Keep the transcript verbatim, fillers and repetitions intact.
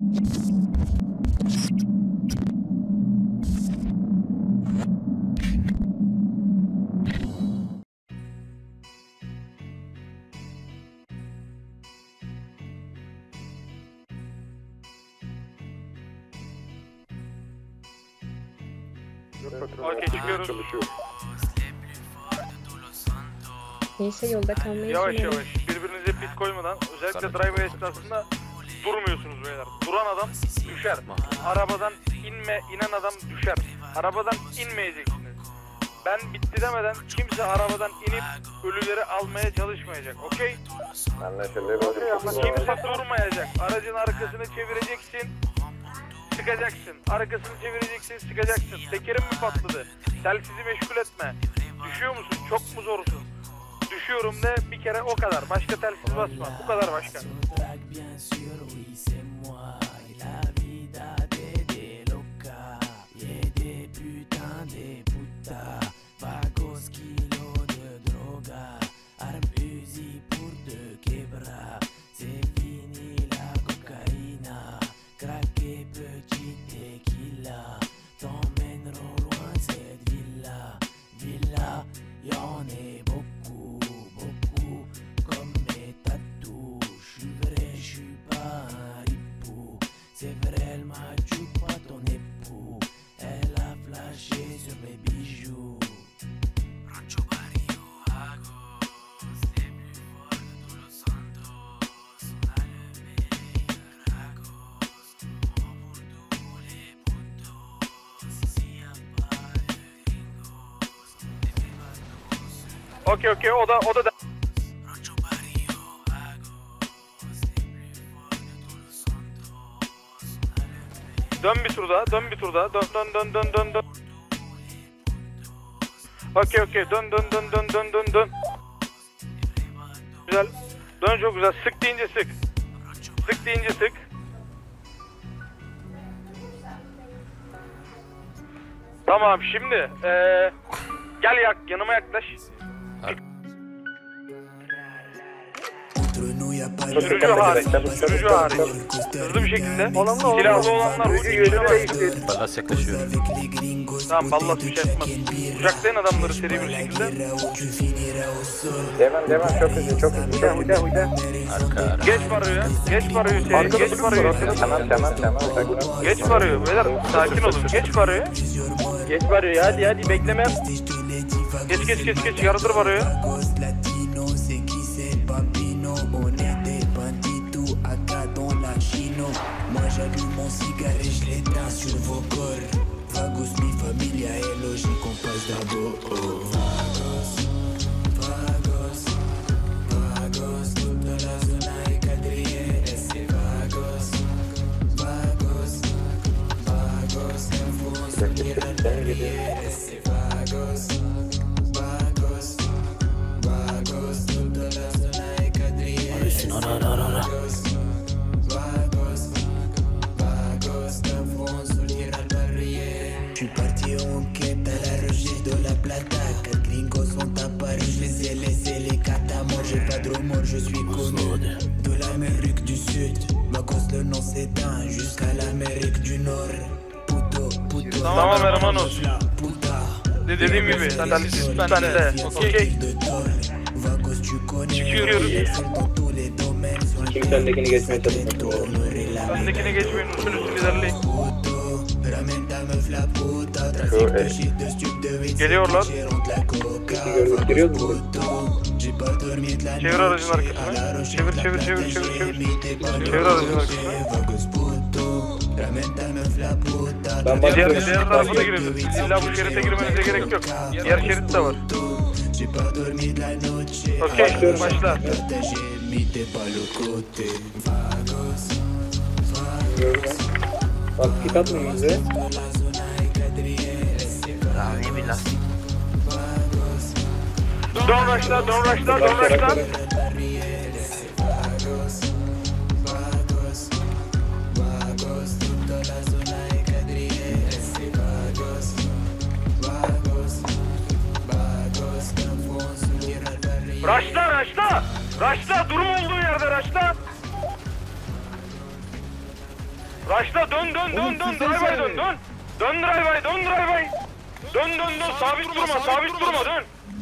Okey, çıkıyoruz. Neyse, yolda kalmayı Yavaş yavaş, birbirinize pit koymadan, özellikle drive esnasında durmuyorsunuz beyler. Duran adam düşer. Arabadan inme, inen adam düşer. Arabadan inmeyeceksiniz. Ben bitti demeden kimse arabadan inip ölüleri almaya çalışmayacak. Okey? Kimse durmayacak. Aracın arkasını çevireceksin. Sıkacaksın. Arkasını çevireceksin, sıkacaksın. Tekerim mi patladı? Telsizi meşgul etme. Düşüyor musun? Çok mu zorsun? Düşüyorum de bir kere, o kadar. Başka telsiz basma. Bu kadar başka. Okey okey, o da o da dön bir tur daha, dön bir tur daha, dön dön dön dön dön dön. Okey okey, dön dön dön dön dön dön dön. Güzel, dön, çok güzel. Sık deyince sık, sık deyince sık. Tamam, şimdi ee, gel yak, yanıma yaklaş. Sürücü hariç, sürücü hariç. Hızlı bir şekilde. Silahlı olanlar uçuşuna bak. Ballas yaklaşıyor. Tamam, ballas bir şey yapmaz. Kucaklayın adamları seri bir şekilde. Devam devam, çok hızlı çok hızlı. Uyda uyda uyda. Arka ara. Geç varıyor, geç varıyor seri, geç varıyor seri. Tamam tamam tamam. Geç varıyor beyler, sakin olun. Geç varıyor. Geç varıyor, hadi hadi bekleme. Geç geç geç geç, yarıdır varıyor. Moi j'allume mon cigare et je l'éteins sur vos corps. Vagos, mi familia est logique, on passe d'abord. Vagos, vagos, vagos, toute la zona est quadrillée. Et c'est vagos, vagos, vagos, info sortir al barrière. Et c'est vagos, vagos, vagos, toute la zona est quadrillée. Je suis parti en quête à la recherche de la plata. Quatre gringos sont apparus, je les ai laissés les catas. Moi j'ai pas de remords, je suis connu de l'Amérique du Sud. Ma cause le nom s'éteint jusqu'à l'Amérique du Nord. Puto, puto, Tamam hermanos. puta. Dediğim gibi telsiz bende. Okey. Vagos tu connais. Çıkıyoruz. Dans tous les domaines. Kim sendekini geçmeye çalışıyor? Öndekine geçmeyin, üstün üstün ilerleyin. Geliyorlar. Giriyor mu? Çevir aracın arkasını. Çevir çevir çevir çevir çevir. Çevir aracın arkasını. Ben Diğer, bakıyorum. diğer tarafa da girelim. İlla bu şerite girmenize gerek yok. Diğer şerit de var. Okey, başla. Bak pik atmayın bize. Don raşla, don raşla, don raşla. Raşla, raşla. Raşla, durum olduğu yerde raşla. Raşla dön dön dön dön drive'ay dön dön. Dön drive'ay dön drive'ay. Dön dön dön sabit durma sabit durma dön.